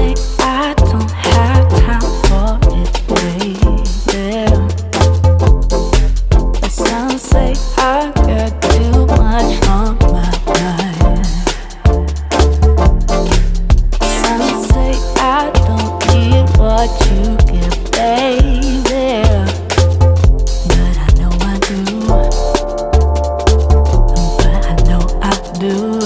say I don't have time for it, baby. Some say I got too much on my mind. Some say I don't need what you give, baby. But I know I do. But I know I do.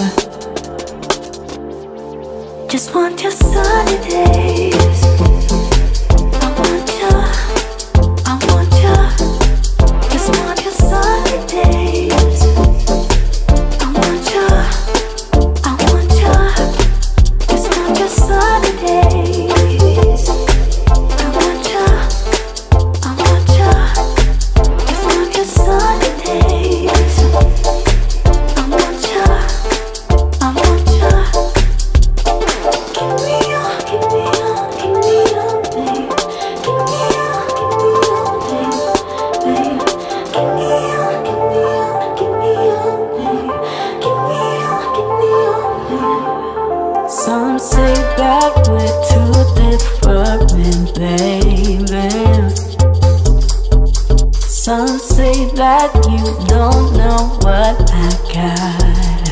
Just want your sunny days. I want you. I want you. Just want your sunny days. I want you. I want you. Just want your sunny days. I want you. I want you. Just want your sunny days. I want you. I want you. Give me your, give me your, give me your name. Give me your, give me your name, babe. Give me your, give me your, give me your name. Give me your, give me your name. Some say that we're too different, baby. Some say that you don't know what I got.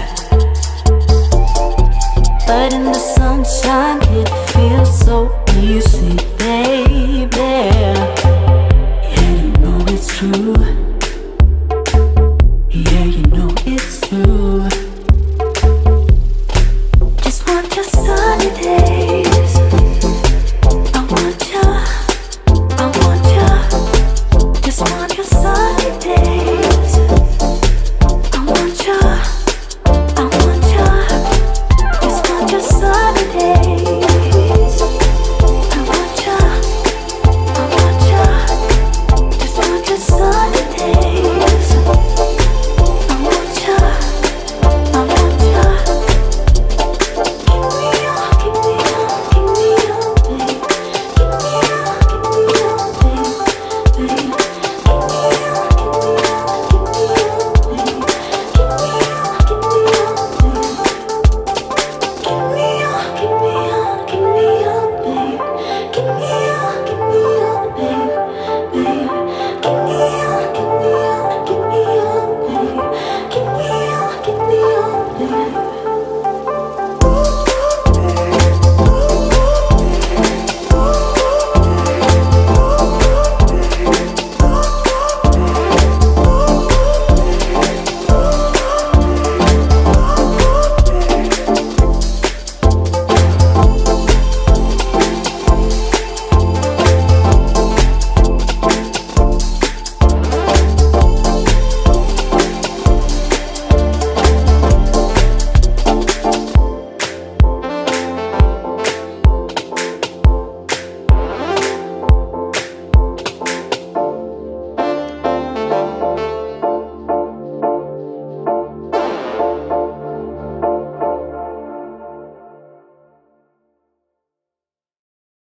But in the sunshine it feels so easy.